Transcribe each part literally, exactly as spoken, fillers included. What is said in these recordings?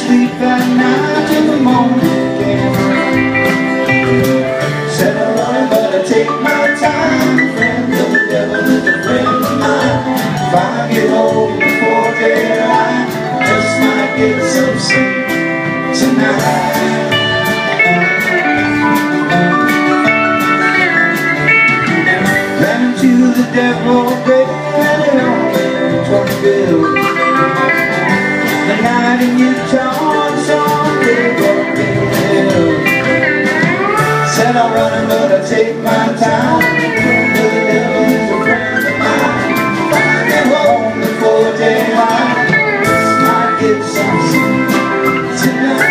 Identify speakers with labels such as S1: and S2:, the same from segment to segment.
S1: sleep that night till the morning came. Said I'm running, but I take my time. Friend of the devil is a friend of mine. If I get home before daylight, just might get some sleep tonight. Ran into the devil, baby, and it only twenty bills. The night in Utah, someday what they will. Said I'm running, but I take my time. The devil is a friend of mine. If I get home before daylight, just might get some sleep tonight.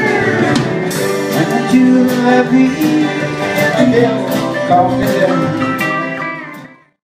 S1: Happy and then call me down.